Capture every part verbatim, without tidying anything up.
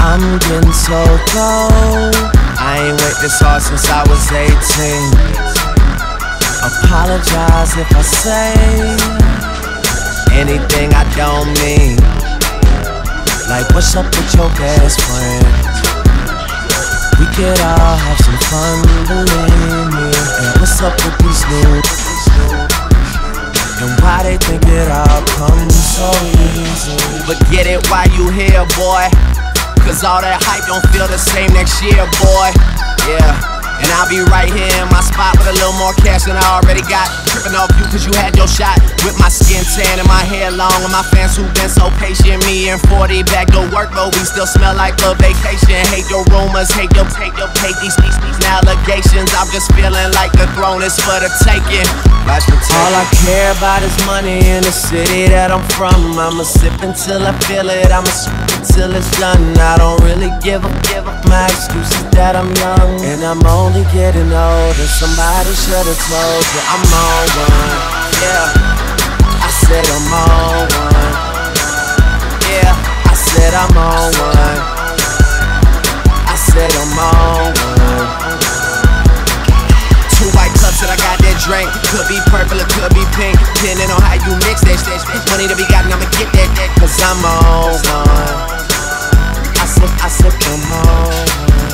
I'm getting so cold. I ain't wait this hard since I was eighteen. Apologize if I say anything I don't mean. Like, what's up with your best friend? We could all have some fun, believe me. And what's up with these new? And why they think it all comes so easy? But get it while you here, boy, cause all that hype don't feel the same next year, boy. Yeah. And I'll be right here in my spot with a little more cash than I already got. Tripping off you cause you had your shot. With my skin tan and my hair long, and my fans who been so patient. Me and forty back to work, but we still smell like a vacation. Hate your rumors, hate your, hate your, hate these, these, these allegations. I'm just feeling like the throne is for the taking. All I care about is money in the city that I'm from. I'ma sip until I feel it, I'ma sip until it's done. I don't really give a, give a. My excuse is that I'm young and I'm only getting older. Somebody should've told you I'm on one. Yeah, I said I'm on one. Yeah, I said I'm on one. I said I'm on one. Two white cups that I got that drink. Could be purple or could be pink, depending on how you mix that shit. Money to be gotten, I'ma get that, that, cause I'm on one. I sip, I sip, I'm on one.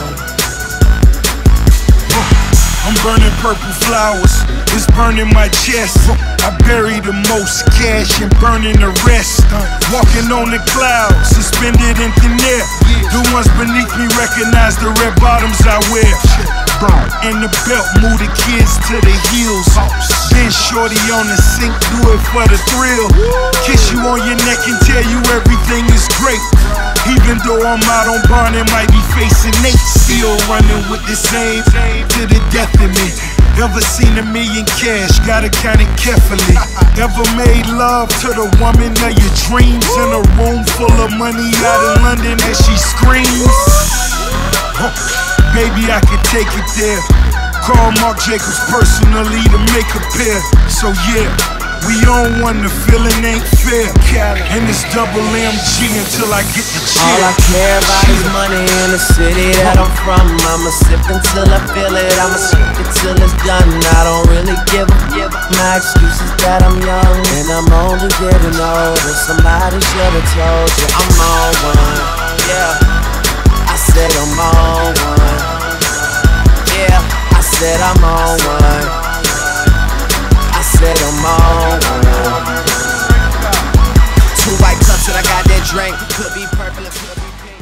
I'm burning purple flowers, it's burning my chest. I bury the most cash and burning the rest. Walking on the clouds, suspended in thin air. The ones beneath me recognize the red bottoms I wear. In the belt, move the kids to the heels. Then shorty on the sink, do it for the thrill. Kiss you on your neck and tell you everything is great. Even though I'm out on bond and might be facing Nate, still running with the same to the death of me. Ever seen a million cash, gotta count it carefully. Ever made love to the woman of your dreams in a room full of money out in London as she screams? Huh. Baby, I could take it there. Call Marc Jacobs personally to make a pair. So yeah, we on one, the feeling ain't fair. And it's double M G until I get the chair. All I care about is money in the city that I'm from. I'ma sip until I feel it, I'ma sip it till it's done. I don't really give a, give a. My excuse is that I'm young and I'm only getting older. Somebody should've told you I'm on one. Yeah, I said I'm on one. Yeah, I said I'm on one. I said I'm on one. Two white cups that I got that drink. Could be purple or could be pink.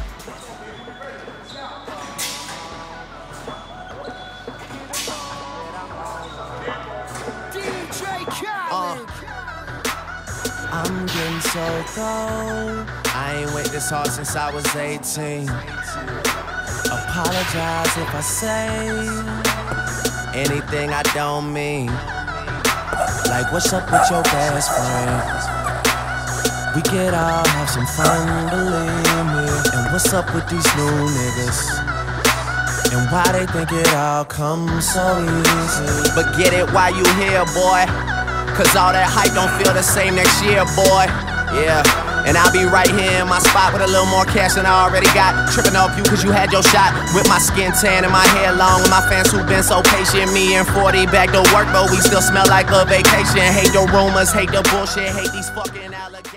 uh, I'm getting so cold. I ain't wait this hard since I was eighteen. Apologize if I say anything I don't mean. Like, what's up with your best friend? We could all have some fun, believe me. And what's up with these new niggas? And why they think it all comes so easy? But get it while you here, boy, cause all that hype don't feel the same next year, boy. Yeah. And I'll be right here in my spot with a little more cash than I already got. Tripping off you cause you had your shot. With my skin tan and my hair long, and my fans who been so patient. Me and forty back to work, but we still smell like a vacation. Hate your rumors, hate the bullshit, hate these fucking allegations.